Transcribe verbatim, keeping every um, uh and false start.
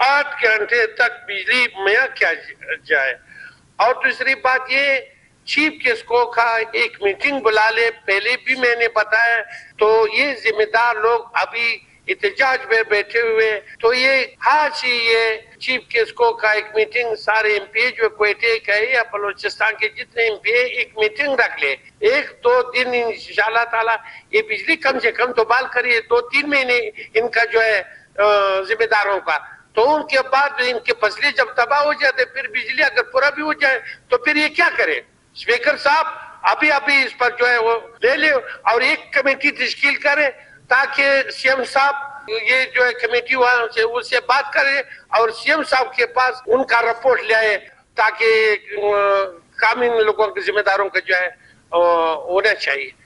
آٹھ گھنٹے تک بجلی میسر کیا جائے. اور دوسری بات یہ چیف گیسٹ کا ایک میٹنگ بلا لے. پہلے بھی میں نے بتایا تو یہ ذمہ دار لوگ ابھی احتجاج میں بیٹھے ہوئے. تو یہ آج ہی یہ چیف گیسٹ کا ایک میٹنگ سارے ایم پی جو کوئٹے کا ہے یا بلوچستان کے جتنے ایم پی ایک میٹنگ رکھ لے. ایک دو دن انشاءاللہ تعالی یہ بجلی کم سے کم تو بحال کریے. دو تین مہینے ان کا جو ہے ذمہ داروں کا. تو ان کے بعد ان کے فصلیں جب تباہ ہو جاتے پھر بجلی اگر پورا بھی ہو جائے تو پھر یہ کیا کرے. اسپیکر صاحب ابھی ابھی اس پر جو ہے وہ لے لے اور ایک کمیٹی تشکیل کرے تاکہ سی ایم صاحب یہ جو ہے کمیٹی وہاں سے اس سے بات کرے اور سی ایم صاحب کے پاس ان کا رپورٹ لے آئے تاکہ کام ان لوگوں کے ذمہ داروں کا جو ہے ہونا چاہیے.